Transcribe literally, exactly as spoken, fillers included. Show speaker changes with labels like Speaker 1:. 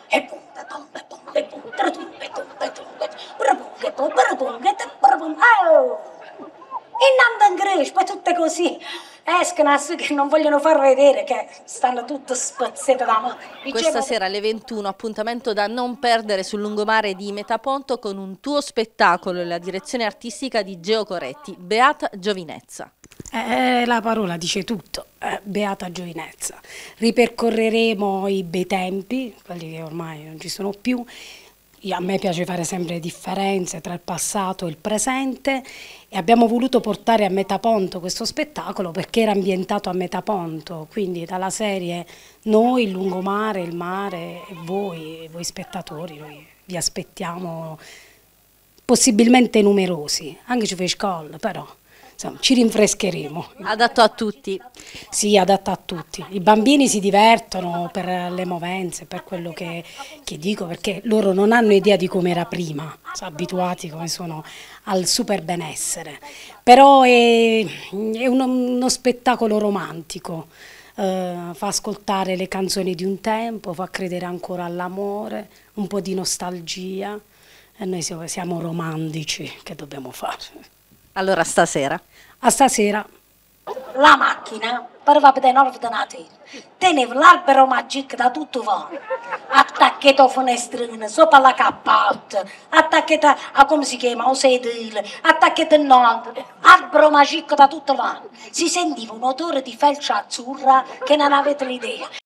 Speaker 1: e pum, e pum, e pum, e pum, e pum, e pum, e pum, e pum, e pum, e pum, oh! E non cresce, poi tutte così escono a su che non vogliono far vedere che stanno tutte spazzate da me.
Speaker 2: Questa sera alle ventuno, appuntamento da non perdere sul lungomare di Metaponto con un tuo spettacolo e la direzione artistica di Geo Coretti, Beata Giovinezza.
Speaker 3: Eh, la parola dice tutto, eh, Beata Giovinezza. Ripercorreremo i bei tempi, quelli che ormai non ci sono più. Io, a me piace fare sempre differenze tra il passato e il presente e abbiamo voluto portare a Metaponto questo spettacolo perché era ambientato a Metaponto, quindi dalla serie noi, il lungomare, il mare e voi, voi spettatori, noi vi aspettiamo possibilmente numerosi, anche ci fai scuola però. Insomma, ci rinfrescheremo.
Speaker 2: Adatto a tutti.
Speaker 3: Sì, adatto a tutti. I bambini si divertono per le movenze, per quello che, che dico, perché loro non hanno idea di come era prima, sono abituati come sono al super benessere. Però è, è uno, uno spettacolo romantico, eh, fa ascoltare le canzoni di un tempo, fa credere ancora all'amore, un po' di nostalgia e noi siamo, siamo romantici, che dobbiamo fare?
Speaker 2: Allora stasera.
Speaker 3: A stasera.
Speaker 1: La macchina per va per nove di natale teneva l'albero magico da tutto va, attaccato a finestrine, sopra la cappotta, attaccato a, a come si chiama, a sedile, attaccato a notte, albero magico da tutto va. Si sentiva un odore di felce azzurra che non avete l'idea.